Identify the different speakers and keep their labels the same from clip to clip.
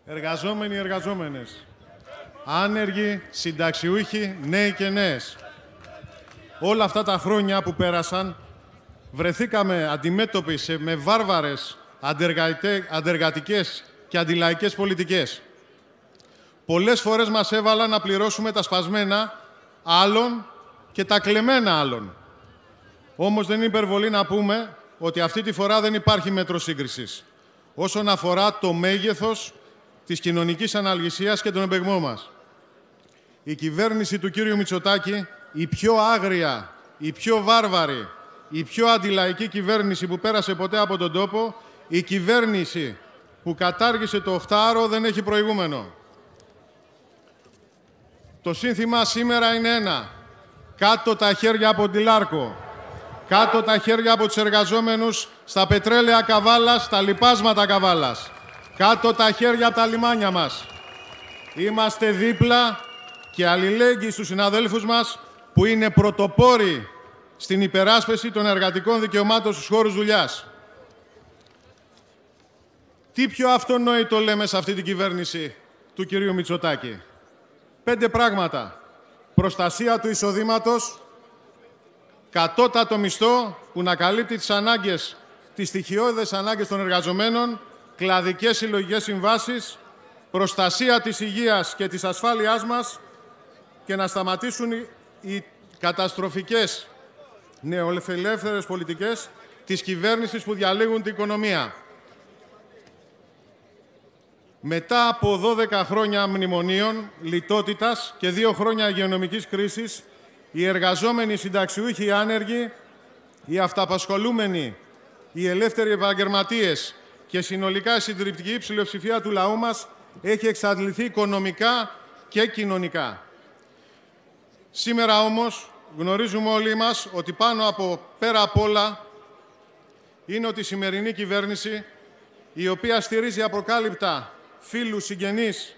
Speaker 1: εργαζόμενοι, εργαζόμενες, άνεργοι, συνταξιούχοι, νέοι και νέες. Όλα αυτά τα χρόνια που πέρασαν, βρεθήκαμε αντιμέτωποι με βάρβαρες αντεργατικές και αντιλαϊκές πολιτικές. Πολλές φορές μας έβαλαν να πληρώσουμε τα σπασμένα άλλων και τα κλεμμένα άλλων. Όμως δεν είναι υπερβολή να πούμε ότι αυτή τη φορά δεν υπάρχει μέτρο σύγκρισης όσον αφορά το μέγεθος της κοινωνικής αναλγησίας και τον εμπεγμό μας. Η κυβέρνηση του κύριου Μητσοτάκη, η πιο άγρια, η πιο βάρβαρη, η πιο αντιλαϊκή κυβέρνηση που πέρασε ποτέ από τον τόπο, η κυβέρνηση που κατάργησε το 8ωρο δεν έχει προηγούμενο. Το σύνθημα σήμερα είναι ένα. Κάτω τα χέρια από τη Λάρκο. Κάτω τα χέρια από τους εργαζόμενους στα πετρέλαια Καβάλας, στα λιπάσματα Καβάλας. Κάτω τα χέρια από τα λιμάνια μας. Είμαστε δίπλα και αλληλέγγυοι στους συναδέλφους μας που είναι πρωτοπόροι στην υπεράσπιση των εργατικών δικαιωμάτων στους χώρους δουλειάς. Τι πιο αυτονόητο λέμε σε αυτή την κυβέρνηση του κυρίου Μητσοτάκη? 5 πράγματα. Προστασία του εισοδήματος, κατώτατο μισθό που να καλύπτει τις ανάγκες, τις στοιχειώδεις ανάγκες των εργαζομένων, κλαδικές συλλογικές συμβάσεις, προστασία της υγείας και της ασφάλειάς μας και να σταματήσουν οι καταστροφικές νεοελευθερικές πολιτικές της κυβέρνησης που διαλύουν την οικονομία. Μετά από 12 χρόνια μνημονίων, λιτότητας και 2 χρόνια υγειονομικής κρίσης, οι εργαζόμενοι, οι συνταξιούχοι, οι άνεργοι, οι αυταπασχολούμενοι, οι ελεύθεροι επαγγελματίες και συνολικά η συντριπτική πλειοψηφία του λαού μας έχει εξαντληθεί οικονομικά και κοινωνικά. Σήμερα όμως γνωρίζουμε όλοι μας ότι πέρα απ' όλα είναι ότι η σημερινή κυβέρνηση, η οποία στηρίζει απροκάλυπτα φίλους, συγγενείς,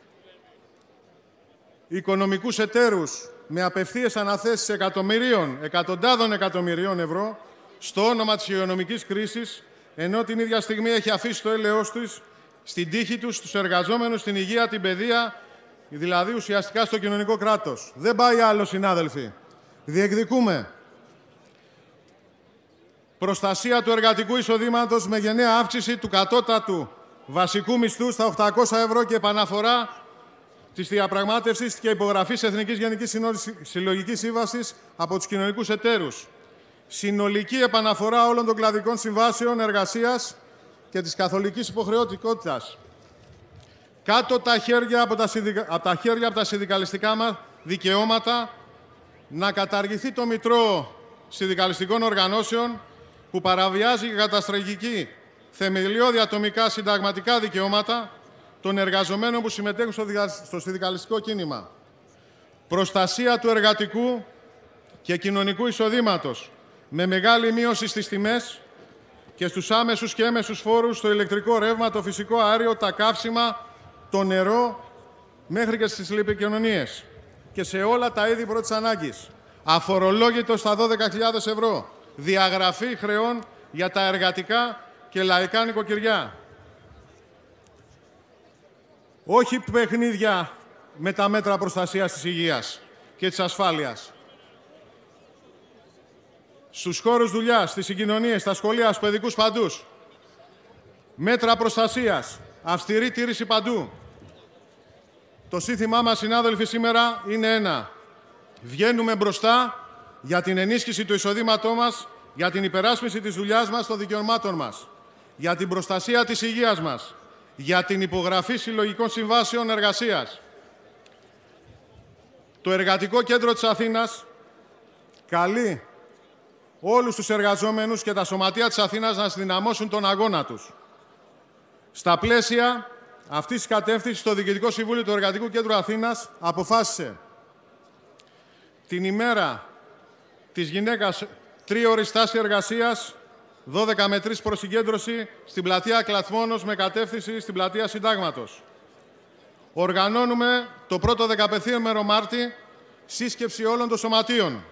Speaker 1: οικονομικούς εταίρους με απευθείας αναθέσεις εκατοντάδων εκατομμυρίων ευρώ στο όνομα της υγειονομικής κρίσης, ενώ την ίδια στιγμή έχει αφήσει το έλεος τους στην τύχη τους, στους εργαζόμενους, στην υγεία, την παιδεία, δηλαδή ουσιαστικά στο κοινωνικό κράτος. Δεν πάει άλλο, συνάδελφοι. Διεκδικούμε προστασία του εργατικού εισοδήματος με γενναία αύξηση του κατώτατου βασικού μισθού στα 800 ευρώ και επαναφορά της διαπραγμάτευσης και υπογραφής Εθνικής Γενικής Συλλογικής Σύμβασης από τους κοινωνικούς εταίρους. Συνολική επαναφορά όλων των κλαδικών συμβάσεων εργασίας και της καθολικής υποχρεωτικότητας. Κάτω τα χέρια από τα συνδικαλιστικά μας δικαιώματα, να καταργηθεί το Μητρό Συνδικαλιστικών Οργανώσεων που παραβιάζει και καταστρατηγική θεμελιώδη ατομικά συνταγματικά δικαιώματα των εργαζομένων που συμμετέχουν στο συνδικαλιστικό κίνημα. Προστασία του εργατικού και κοινωνικού εισοδήματος με μεγάλη μείωση στις τιμές και στους άμεσους και έμεσους φόρους στο ηλεκτρικό ρεύμα, το φυσικό αέριο, τα καύσιμα, το νερό, μέχρι και στις τηλεπικοινωνίες και σε όλα τα είδη πρώτης ανάγκης. Αφορολόγητο στα 12.000 ευρώ. Διαγραφή χρεών για τα εργατικά και λαϊκά νοικοκυριά. Όχι παιχνίδια με τα μέτρα προστασίας της υγείας και της ασφάλειας. Στους χώρους δουλειάς, στις συγκοινωνίες, στα σχολεία, στους παιδικούς παντούς. Μέτρα προστασίας, αυστηρή τήρηση παντού. Το σύνθημά μας, συνάδελφοι, σήμερα είναι ένα. Βγαίνουμε μπροστά για την ενίσχυση του εισοδήματός μας, για την υπεράσπιση της δουλειάς μας, των δικαιωμάτων μας, για την προστασία της υγείας μας, για την υπογραφή συλλογικών συμβάσεων εργασίας. Το Εργατικό Κέντρο της Αθήνας καλεί όλους τους εργαζόμενους και τα σωματεία της Αθήνας να συνδυναμώσουν τον αγώνα τους. Στα πλαίσια αυτής της κατεύθυνσης, το Διοικητικό Συμβούλιο του Εργατικού Κέντρου Αθήνας αποφάσισε την ημέρα της γυναίκας 3ωρη στάση εργασίας, 12 με 3 προσυγκέντρωση στην πλατεία Κλαθμόνος με κατεύθυνση στην πλατεία Συντάγματος. Οργανώνουμε το πρώτο 15ήμερο Μάρτη σύσκεψη όλων των σωματείων.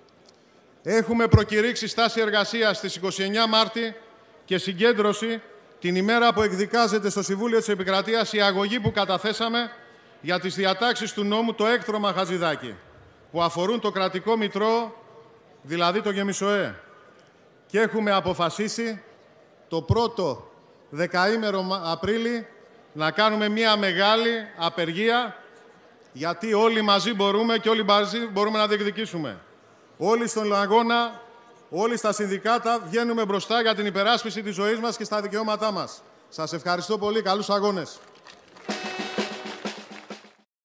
Speaker 1: Έχουμε προκηρύξει στάση εργασίας στις 29 Μάρτη και συγκέντρωση την ημέρα που εκδικάζεται στο Συμβούλιο της Επικρατείας η αγωγή που καταθέσαμε για τις διατάξεις του νόμου το έκτρωμα Χατζηδάκη, που αφορούν το κρατικό μητρό, δηλαδή το Γεμισοέ. Και έχουμε αποφασίσει το πρώτο δεκαήμερο Απρίλη να κάνουμε μια μεγάλη απεργία, γιατί όλοι μαζί μπορούμε και όλοι μαζί μπορούμε να διεκδικήσουμε. Όλοι στον αγώνα, όλοι στα συνδικάτα βγαίνουμε μπροστά για την υπεράσπιση της ζωής μας και στα δικαιώματά μας. Σας ευχαριστώ πολύ. Καλούς αγώνες.